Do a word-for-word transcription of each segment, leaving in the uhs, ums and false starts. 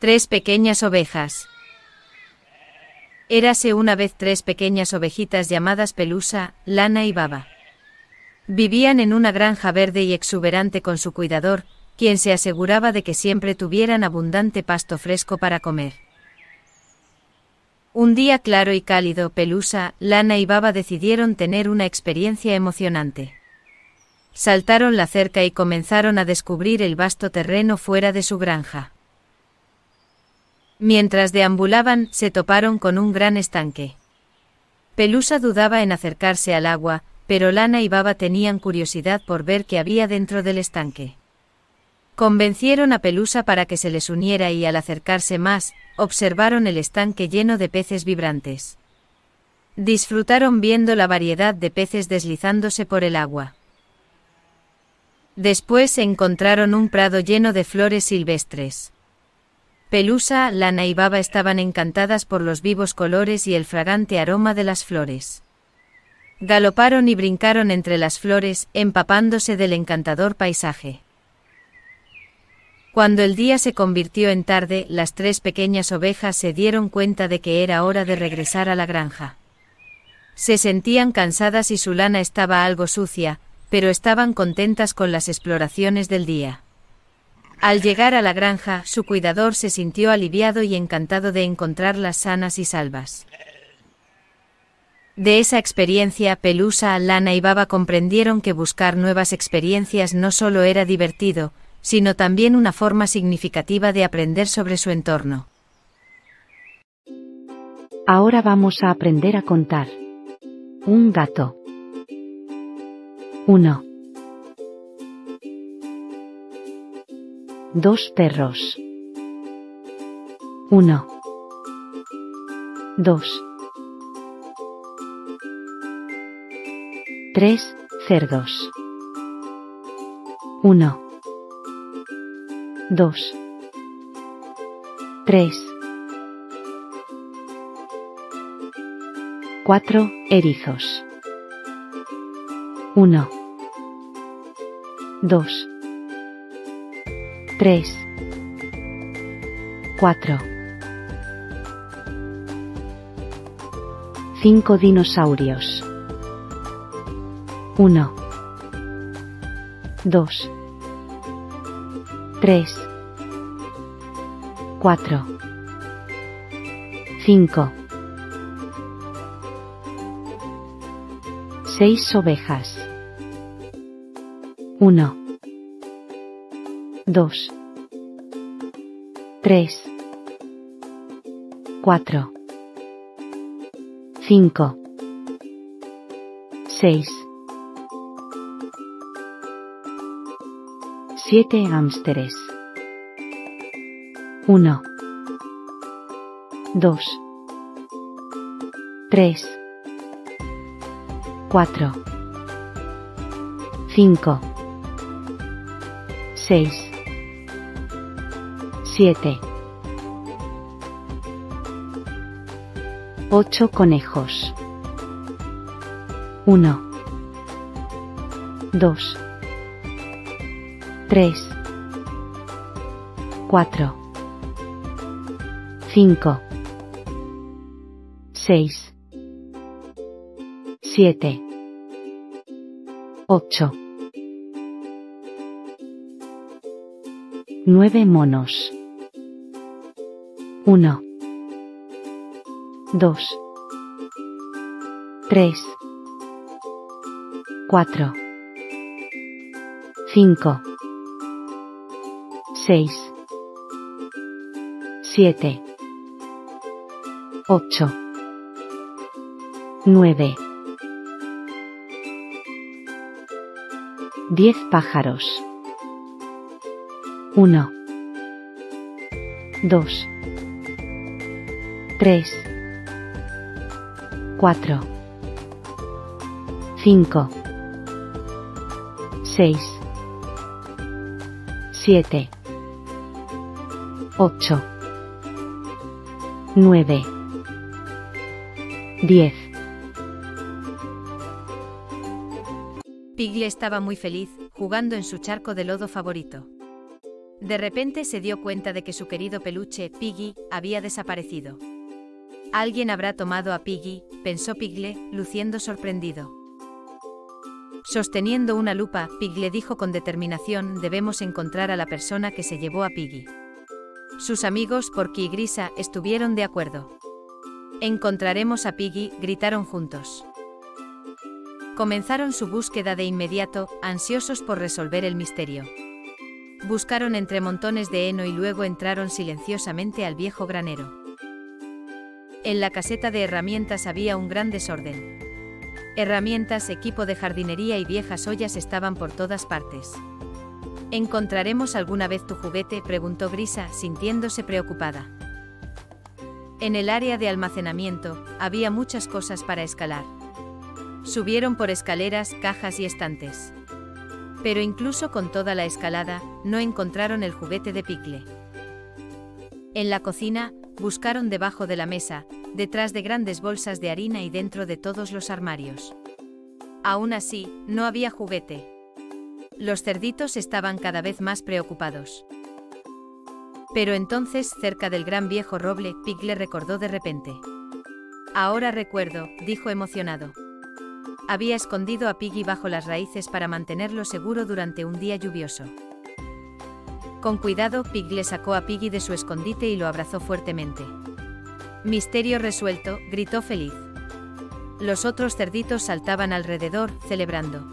Tres pequeñas ovejas. Érase una vez tres pequeñas ovejitas llamadas Pelusa, Lana y Baba. Vivían en una granja verde y exuberante con su cuidador, quien se aseguraba de que siempre tuvieran abundante pasto fresco para comer. Un día claro y cálido, Pelusa, Lana y Baba decidieron tener una experiencia emocionante. Saltaron la cerca y comenzaron a descubrir el vasto terreno fuera de su granja. Mientras deambulaban, se toparon con un gran estanque. Pelusa dudaba en acercarse al agua, pero Lana y Baba tenían curiosidad por ver qué había dentro del estanque. Convencieron a Pelusa para que se les uniera y al acercarse más, observaron el estanque lleno de peces vibrantes. Disfrutaron viendo la variedad de peces deslizándose por el agua. Después encontraron un prado lleno de flores silvestres. Pelusa, Lana y Baba estaban encantadas por los vivos colores y el fragante aroma de las flores. Galoparon y brincaron entre las flores, empapándose del encantador paisaje. Cuando el día se convirtió en tarde, las tres pequeñas ovejas se dieron cuenta de que era hora de regresar a la granja. Se sentían cansadas y su lana estaba algo sucia, pero estaban contentas con las exploraciones del día. Al llegar a la granja, su cuidador se sintió aliviado y encantado de encontrarlas sanas y salvas. De esa experiencia, Pelusa, Lana y Baba comprendieron que buscar nuevas experiencias no solo era divertido, sino también una forma significativa de aprender sobre su entorno. Ahora vamos a aprender a contar. Un gato. Uno. Dos perros. Uno. Dos. Tres cerdos. Uno. Dos. Tres. Cuatro erizos. Uno. Dos. Tres. Cuatro. Cinco dinosaurios. Uno. Dos. Tres. Cuatro. Cinco. Seis ovejas. Uno. Dos. Tres. Cuatro. Cinco. Seis. Siete hámsteres. Uno. Dos. Tres. Cuatro. Cinco. Seis. Siete. Ocho conejos. Uno. Dos. Tres. Cuatro. Cinco. Seis. Siete. Ocho. Nueve monos. Uno. Dos. Tres. Cuatro. Cinco. Seis. Siete. Ocho. Nueve. Diez pájaros. Uno. Dos. Tres. Cuatro. Cinco. Seis. Siete. Ocho. Nueve. Diez. Piggy estaba muy feliz, jugando en su charco de lodo favorito. De repente se dio cuenta de que su querido peluche, Piggy, había desaparecido. Alguien habrá tomado a Piggy, pensó Piglet, luciendo sorprendido. Sosteniendo una lupa, Piglet dijo con determinación: debemos encontrar a la persona que se llevó a Piggy. Sus amigos, Porky y Grisa, estuvieron de acuerdo. Encontraremos a Piggy, gritaron juntos. Comenzaron su búsqueda de inmediato, ansiosos por resolver el misterio. Buscaron entre montones de heno y luego entraron silenciosamente al viejo granero. En la caseta de herramientas había un gran desorden. Herramientas, equipo de jardinería y viejas ollas estaban por todas partes. ¿Encontraremos alguna vez tu juguete?, preguntó Grisa, sintiéndose preocupada. En el área de almacenamiento, había muchas cosas para escalar. Subieron por escaleras, cajas y estantes. Pero incluso con toda la escalada, no encontraron el juguete de Piglet. En la cocina, buscaron debajo de la mesa, detrás de grandes bolsas de harina y dentro de todos los armarios. Aún así, no había juguete. Los cerditos estaban cada vez más preocupados. Pero entonces, cerca del gran viejo roble, Piglet recordó de repente. Ahora recuerdo, dijo emocionado. Había escondido a Piggy bajo las raíces para mantenerlo seguro durante un día lluvioso. Con cuidado, Piglet sacó a Piggy de su escondite y lo abrazó fuertemente. Misterio resuelto, gritó feliz. Los otros cerditos saltaban alrededor, celebrando.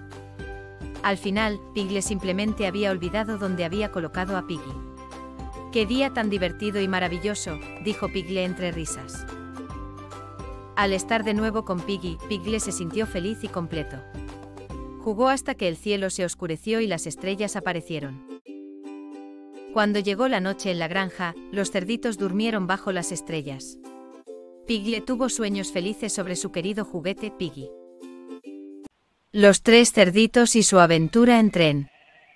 Al final, Piglet simplemente había olvidado dónde había colocado a Piggy. ¡Qué día tan divertido y maravilloso!, dijo Piglet entre risas. Al estar de nuevo con Piggy, Piglet se sintió feliz y completo. Jugó hasta que el cielo se oscureció y las estrellas aparecieron. Cuando llegó la noche en la granja, los cerditos durmieron bajo las estrellas. Piglet tuvo sueños felices sobre su querido juguete Piggy. Los tres cerditos y su aventura en tren.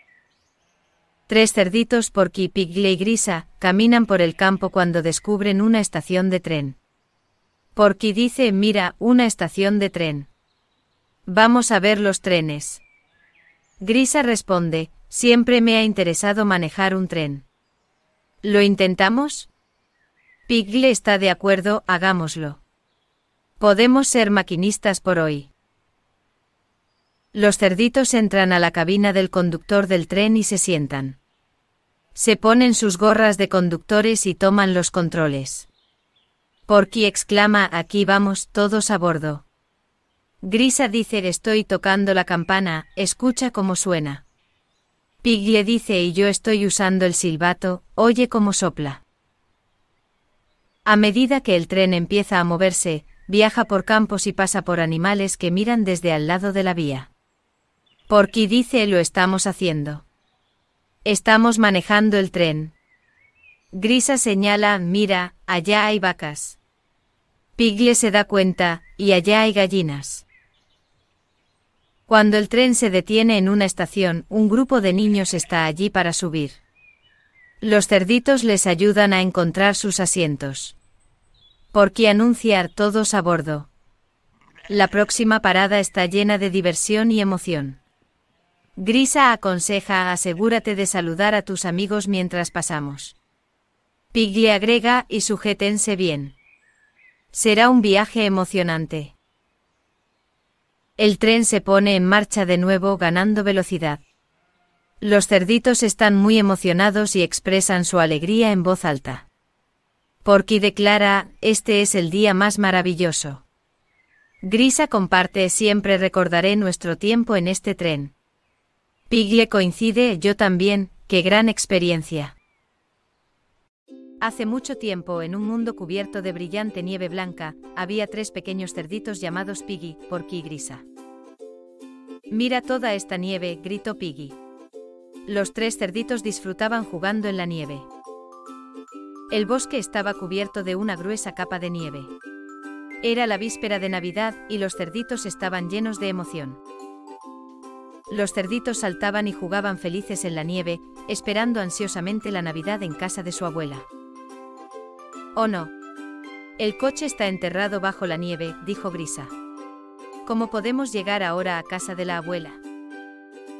Tres cerditos, Porky, Piglet y Grisa, caminan por el campo cuando descubren una estación de tren. Porky dice: mira, una estación de tren. Vamos a ver los trenes. Grisa responde: siempre me ha interesado manejar un tren. ¿Lo intentamos? Piglet está de acuerdo, hagámoslo. Podemos ser maquinistas por hoy. Los cerditos entran a la cabina del conductor del tren y se sientan. Se ponen sus gorras de conductores y toman los controles. Porky exclama: aquí vamos, todos a bordo. Grisa dice: estoy tocando la campana, escucha cómo suena. Piglet dice: y yo estoy usando el silbato, oye cómo sopla. A medida que el tren empieza a moverse, viaja por campos y pasa por animales que miran desde al lado de la vía. Porky dice: lo estamos haciendo. Estamos manejando el tren. Grisa señala: mira, allá hay vacas. Piglet se da cuenta: y allá hay gallinas. Cuando el tren se detiene en una estación, un grupo de niños está allí para subir. Los cerditos les ayudan a encontrar sus asientos. Porky anuncia: todos a bordo. La próxima parada está llena de diversión y emoción. Grisa aconseja: asegúrate de saludar a tus amigos mientras pasamos. Piglet agrega: y sujétense bien. Será un viaje emocionante. El tren se pone en marcha de nuevo, ganando velocidad. Los cerditos están muy emocionados y expresan su alegría en voz alta. Porky declara: este es el día más maravilloso. Grisa comparte: siempre recordaré nuestro tiempo en este tren. Piglet coincide: yo también, qué gran experiencia. Hace mucho tiempo, en un mundo cubierto de brillante nieve blanca, había tres pequeños cerditos llamados Piggy, Porky y Grisa. Mira toda esta nieve, gritó Piggy. Los tres cerditos disfrutaban jugando en la nieve. El bosque estaba cubierto de una gruesa capa de nieve. Era la víspera de Navidad y los cerditos estaban llenos de emoción. Los cerditos saltaban y jugaban felices en la nieve, esperando ansiosamente la Navidad en casa de su abuela. «Oh no. El coche está enterrado bajo la nieve», dijo Grisa. «¿Cómo podemos llegar ahora a casa de la abuela?»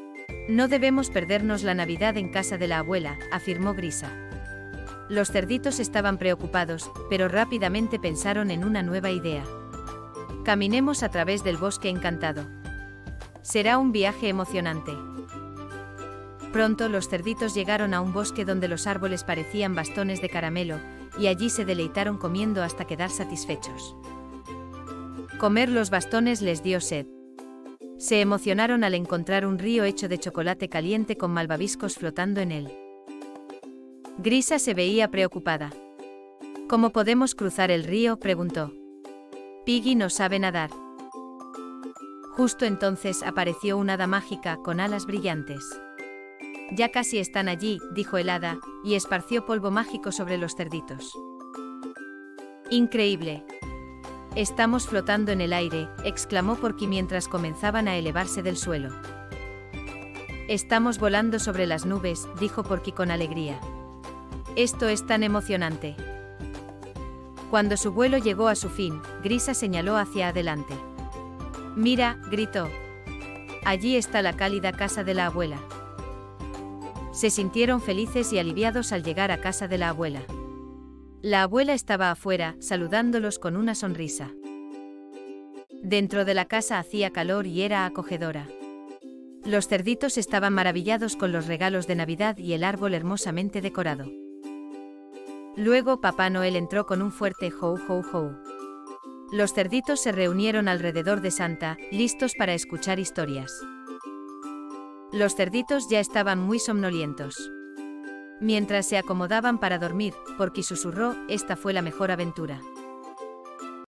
No debemos perdernos la Navidad en casa de la abuela, afirmó Grisa. Los cerditos estaban preocupados, pero rápidamente pensaron en una nueva idea. Caminemos a través del bosque encantado. Será un viaje emocionante. Pronto los cerditos llegaron a un bosque donde los árboles parecían bastones de caramelo, y allí se deleitaron comiendo hasta quedar satisfechos. Comer los bastones les dio sed. Se emocionaron al encontrar un río hecho de chocolate caliente con malvaviscos flotando en él. Grisa se veía preocupada. ¿Cómo podemos cruzar el río?, preguntó. Piggy no sabe nadar. Justo entonces apareció una hada mágica con alas brillantes. Ya casi están allí, dijo el hada, y esparció polvo mágico sobre los cerditos. Increíble. Estamos flotando en el aire, exclamó Porky mientras comenzaban a elevarse del suelo. Estamos volando sobre las nubes, dijo Porky con alegría. Esto es tan emocionante. Cuando su vuelo llegó a su fin, Grisa señaló hacia adelante. Mira, gritó. Allí está la cálida casa de la abuela. Se sintieron felices y aliviados al llegar a casa de la abuela. La abuela estaba afuera, saludándolos con una sonrisa. Dentro de la casa hacía calor y era acogedora. Los cerditos estaban maravillados con los regalos de Navidad y el árbol hermosamente decorado. Luego Papá Noel entró con un fuerte ho ho ho. Los cerditos se reunieron alrededor de Santa, listos para escuchar historias. Los cerditos ya estaban muy somnolientos. Mientras se acomodaban para dormir, Porky susurró, esta fue la mejor aventura.